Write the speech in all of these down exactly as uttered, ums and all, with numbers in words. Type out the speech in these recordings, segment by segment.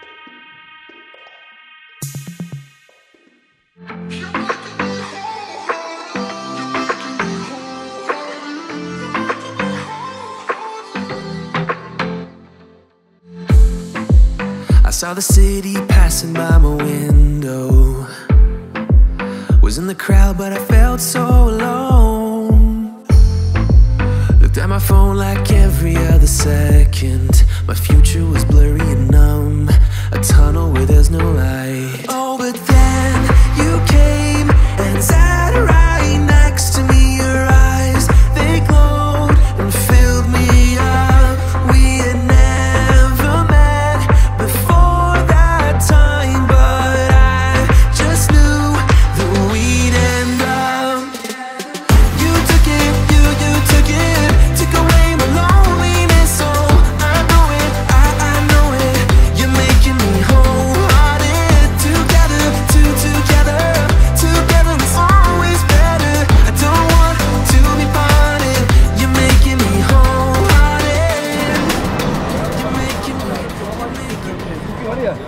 I saw the city passing by my window. Was in the crowd, but I felt so alone. Looked at my phone like every other second. My future was blurry and numb, a tunnel where there's no light. Oh, but then you came and sat right next to me. Your eyes, they glowed and filled me up. We had never met before that time, but I just knew that we'd end up. You took it, you, you took it, took away my loneliness. Oh, I know it, I, I know it. You're making me wholehearted. Together, two, together, together is always better. I don't want to be parted. You're making me wholehearted. You're making me, you're making me.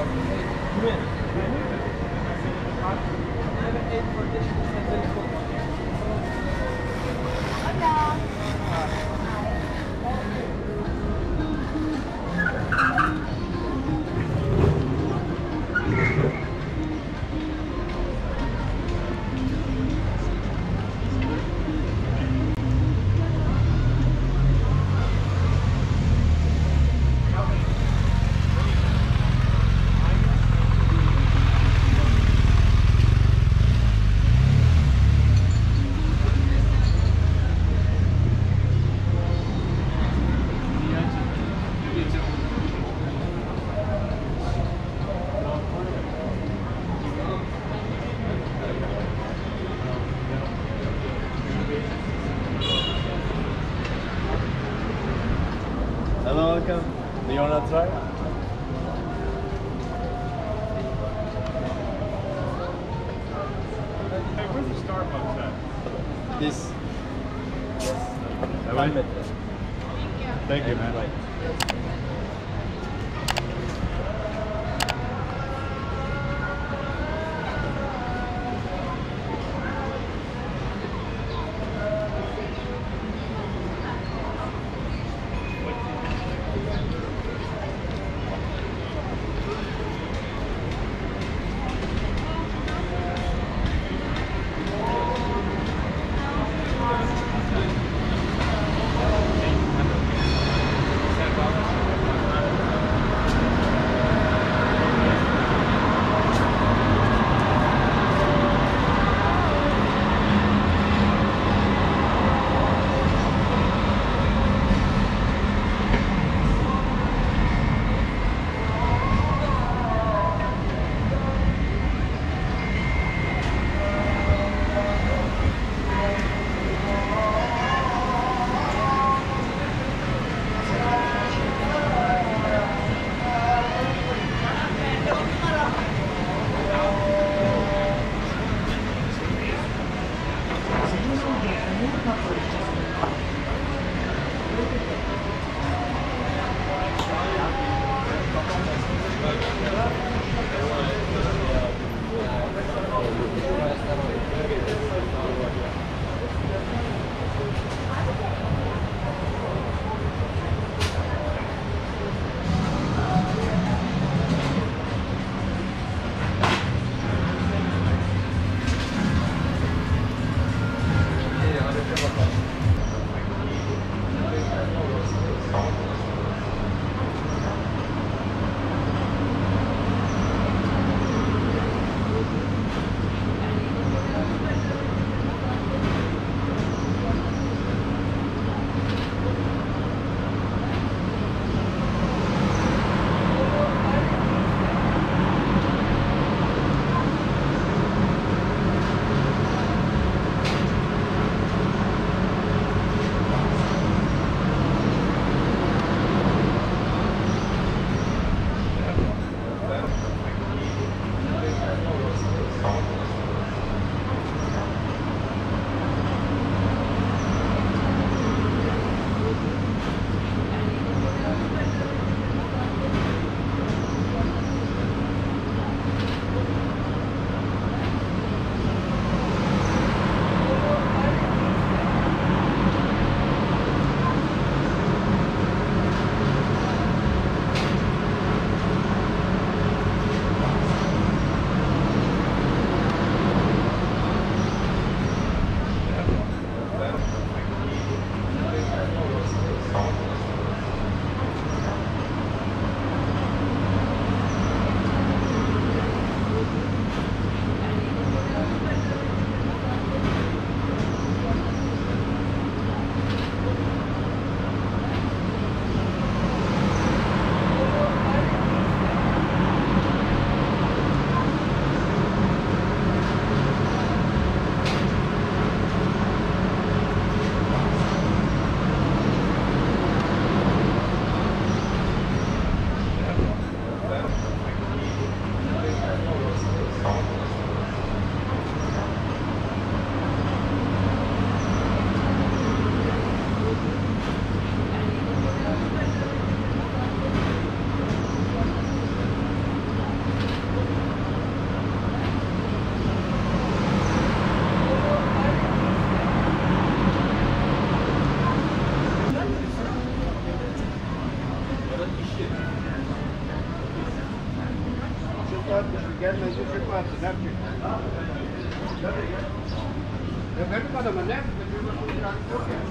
Hello, welcome. Do you want to try? Hey, where's the Starbucks at? This. Yes. One meter. Thank you, man. Right. Gelmeyince çıkmazsın. Ne yapayım? Ya benim adama ne yapayım? Yok ya.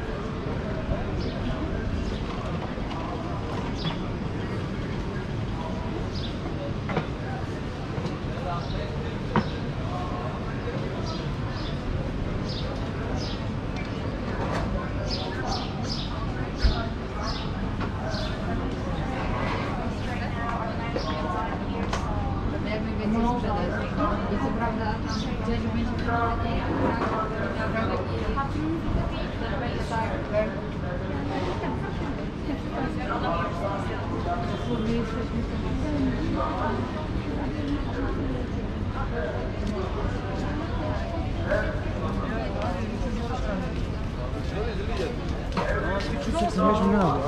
üç yüz seksen beş milyon aldı.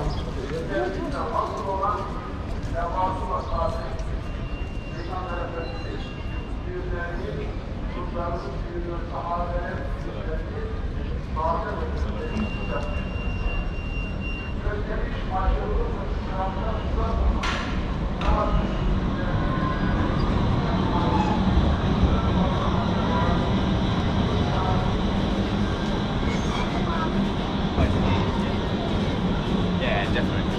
Yeah, definitely.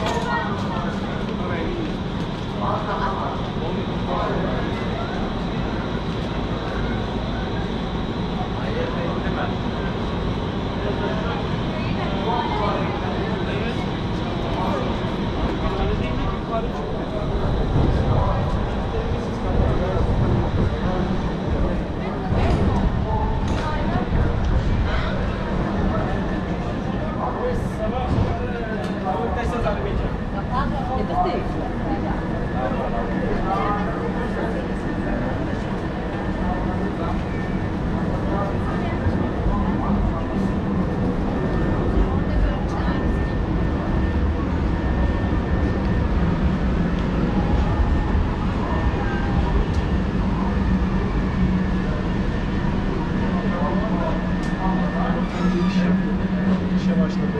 İşe başladı.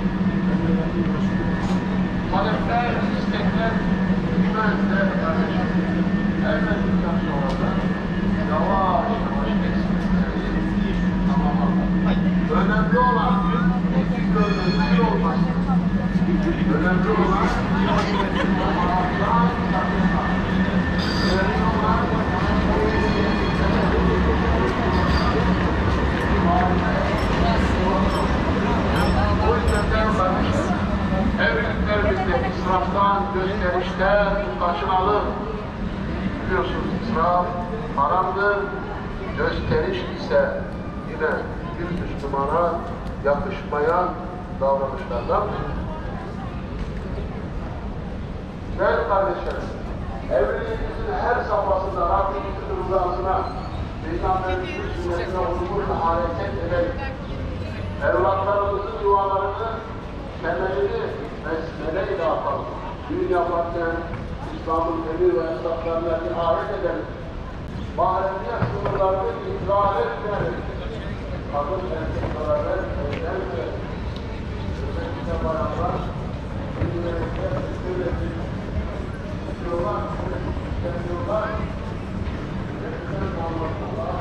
Talepler, istekler, düşmezler kardeşim. Ermedikten sonra da yavaş yavaş eksiklikleri tamamlamak. Önemli olan eksik görmesi olmaz. Önemli olan önemli olan o yüzden ben kardeşim, evliliklerimizde israftan, gösterişten kaçınalım. Biliyorsunuz israf haramdır, gösteriş ise yine bir Müslümana yakışmayan davranışlardan. Değerli kardeşlerim, evliliğimizin her safhasında Rabbimizin rızasına, Peygamberimizin sünnetine uygun hareket edelim. Evlatlarımızın dualarını, temelini mesmele ile yapalım. Düğün yaparken İslam'ın emir ve esnaflarına riayet edelim. Mahremiyet sınırlarını ihlal etmeyelim. Kadın erkek beraber evlenmeyelim. Özellikle bayanlar, ünlülerinde sürekli istiyorlar, istemiyorlar. Nefisler anlatıyorlar.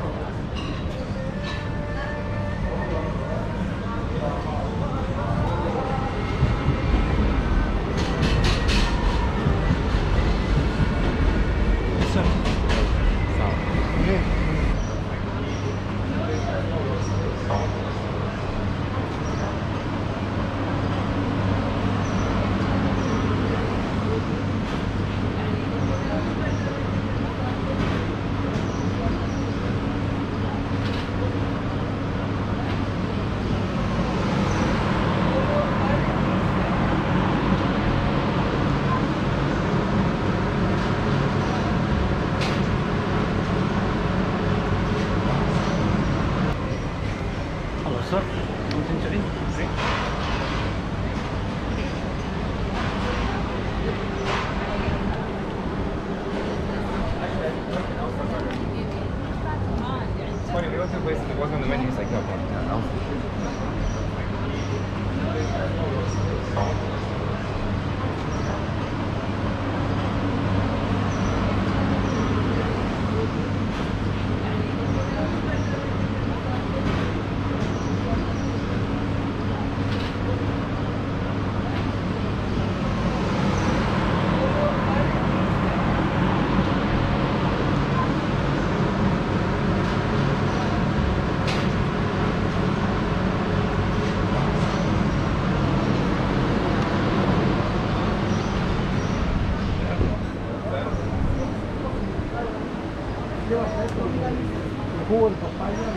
jugo de papaya.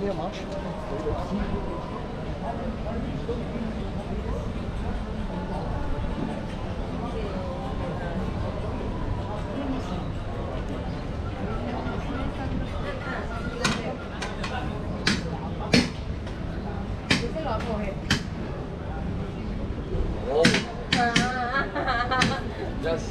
Marsch. Yes.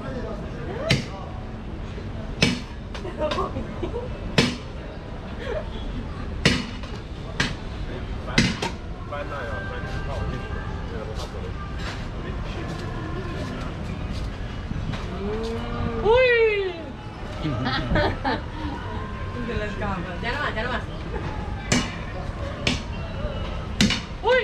Uy! Ya no más, ya no más. Uy!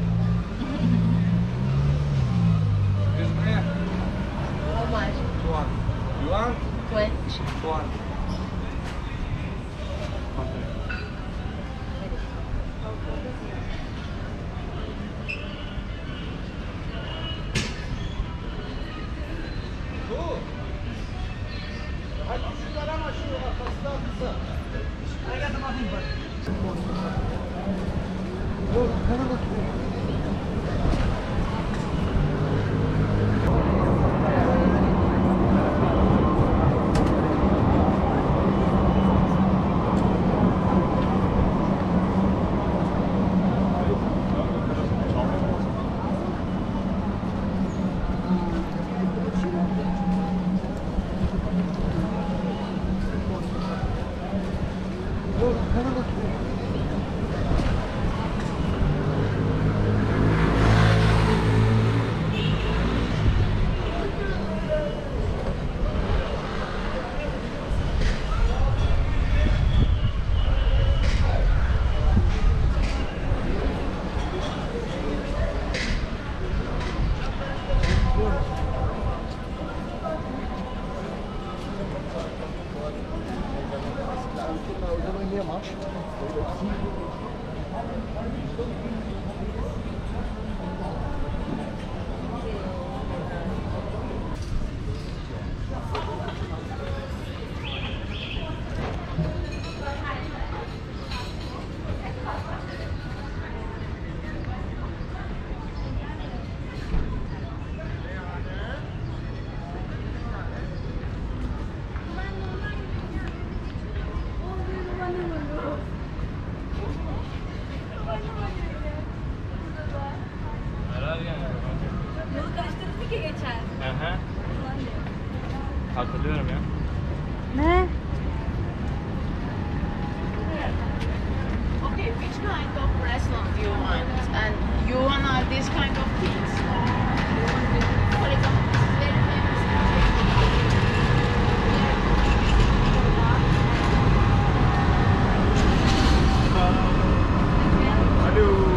How much? Yuan. Yuan? Twenty. Yuan. Marsch. Aha. Hatırlıyorum ya. Ne? Okay, which kind of restaurant do you want? And you want all these kind of things? For example, this is very famous. Hello.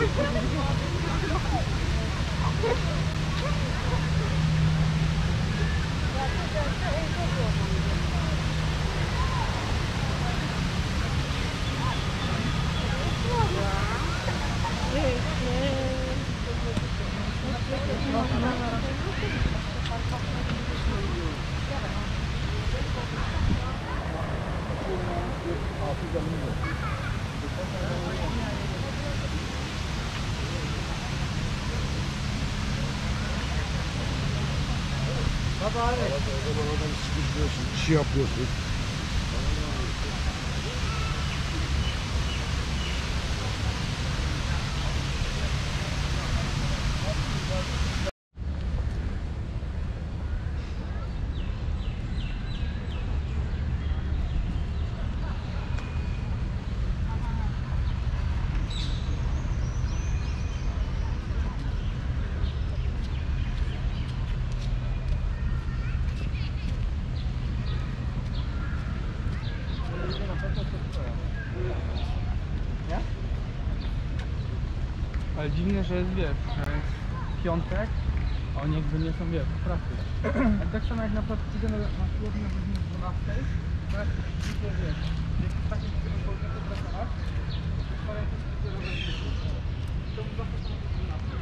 Oradan sıkıştırıyorsun, işi yapıyorsun. Ale dziwne, że jest, wiesz, że jest piątek, a oni jakby nie są, wiesz, w pracy. Ale tak samo jak na przykład idę na, na siłownię o godzinie dwunastej, to jak widzę, wiesz, jak w takim którym powinno pracować, to powiem też widzę, że będzie to mu zawsze są o dwunastej.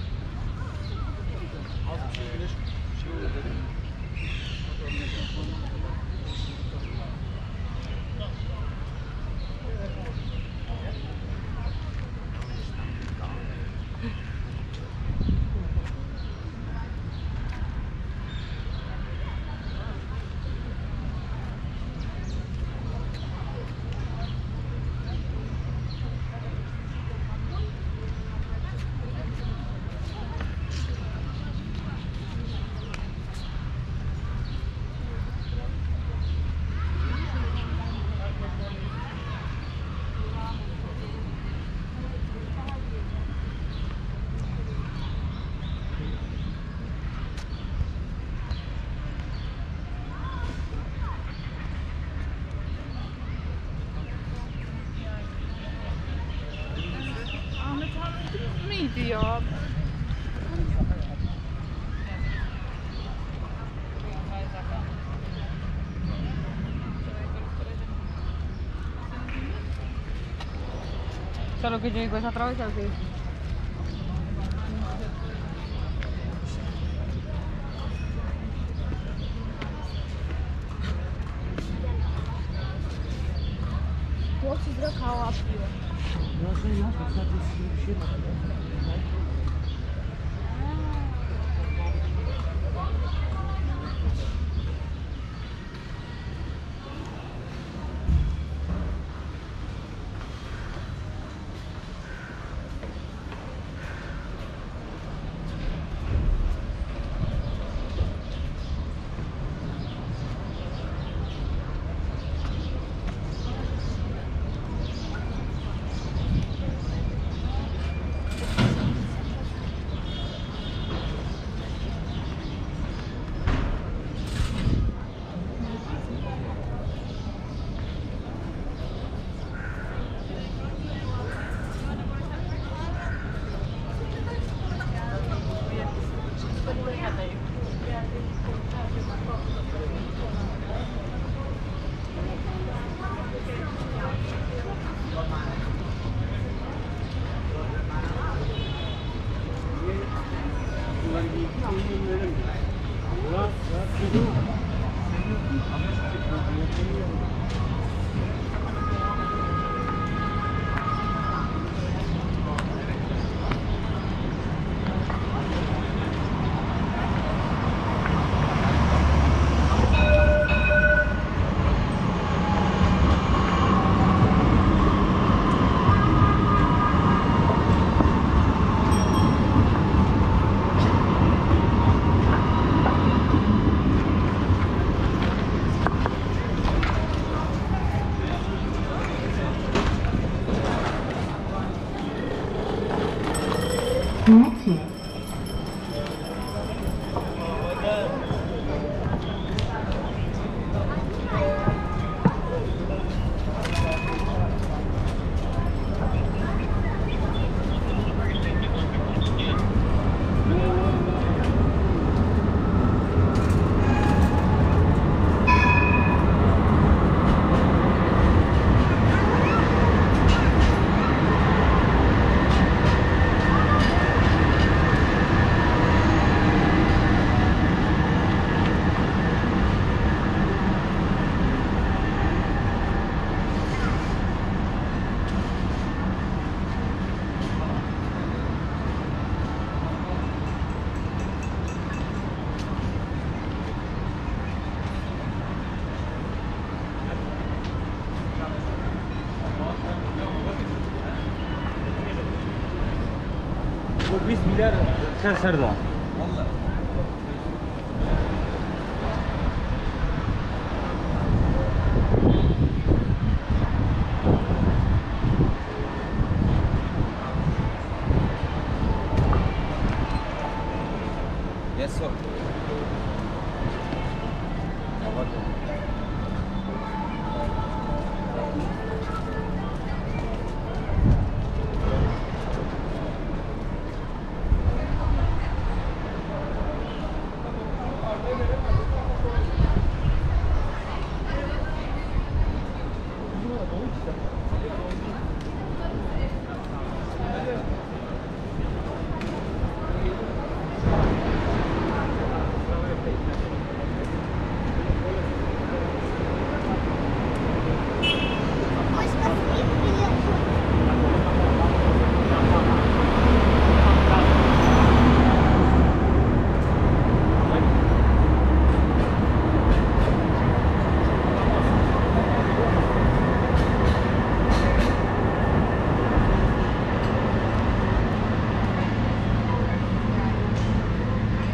Ja. Solo che io cosa trovi che Chłopcy zrakała piła. No że ja to się बीस million sir sir दा Yes, sir.